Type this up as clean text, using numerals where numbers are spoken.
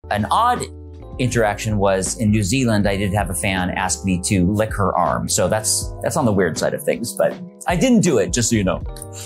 An odd interaction was in New Zealand, I did have a fan ask me to lick her arm. So that's on the weird side of things, but I didn't do it, just so you know.